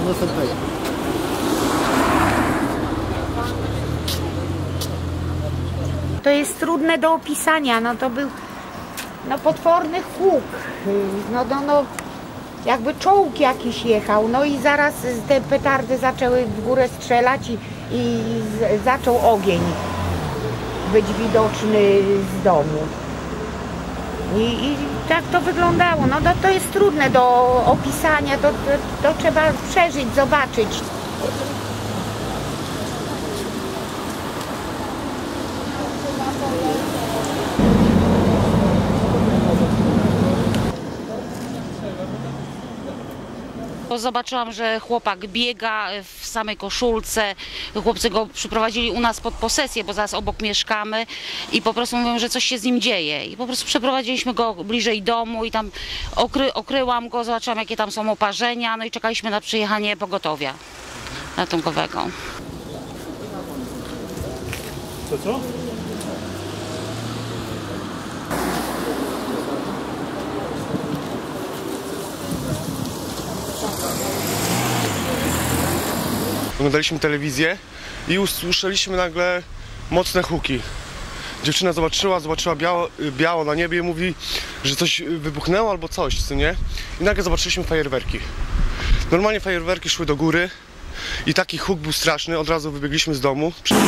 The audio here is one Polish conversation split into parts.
następnego. To jest trudne do opisania, no to był potworny huk, jakby czołg jakiś jechał, no i zaraz te petardy zaczęły w górę strzelać i zaczął ogień być widoczny z domu. I tak to wyglądało, to jest trudne do opisania, to trzeba przeżyć, zobaczyć. Zobaczyłam, że chłopak biega w samej koszulce. Chłopcy go przyprowadzili u nas pod posesję, bo zaraz obok mieszkamy i po prostu mówią, że coś się z nim dzieje. I po prostu przeprowadziliśmy go bliżej domu i tam okryłam go, zobaczyłam, jakie tam są oparzenia, no i czekaliśmy na przyjechanie pogotowia ratunkowego. Co? Oglądaliśmy telewizję i usłyszeliśmy nagle mocne huki. Dziewczyna zobaczyła biało na niebie i mówi, że coś wybuchnęło albo coś, co nie? I nagle zobaczyliśmy fajerwerki. Normalnie fajerwerki szły do góry i taki huk był straszny, od razu wybiegliśmy z domu.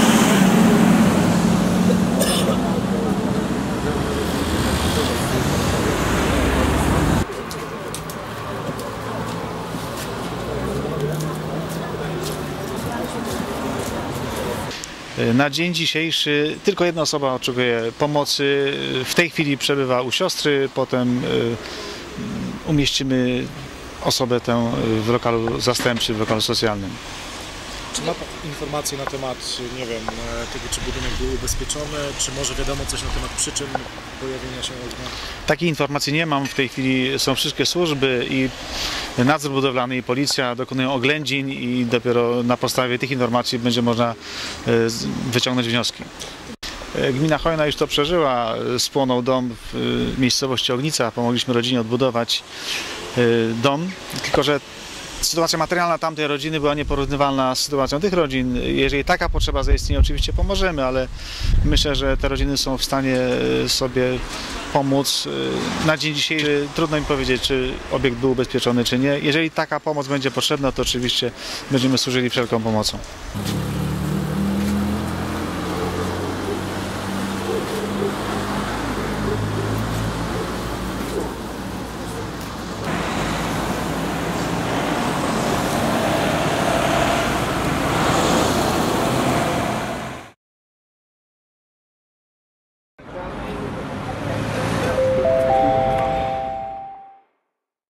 Na dzień dzisiejszy tylko jedna osoba oczekuje pomocy. W tej chwili przebywa u siostry, potem umieścimy osobę tę w lokalu zastępczym, w lokalu socjalnym. Czy ma Pan informacje na temat, nie wiem, tego, czy budynek był ubezpieczony, czy może wiadomo coś na temat przyczyn pojawienia się ognia? Takiej informacji nie mam. W tej chwili są wszystkie służby i nadzór budowlany i policja dokonują oględzin i dopiero na podstawie tych informacji będzie można wyciągnąć wnioski. Gmina Chojna już to przeżyła. Spłonął dom w miejscowości Ognica. Pomogliśmy rodzinie odbudować dom, tylko że sytuacja materialna tamtej rodziny była nieporównywalna z sytuacją tych rodzin. Jeżeli taka potrzeba zaistnieje, oczywiście pomożemy, ale myślę, że te rodziny są w stanie sobie pomóc. Na dzień dzisiejszy trudno mi powiedzieć, czy obiekt był ubezpieczony, czy nie. Jeżeli taka pomoc będzie potrzebna, to oczywiście będziemy służyli wszelką pomocą.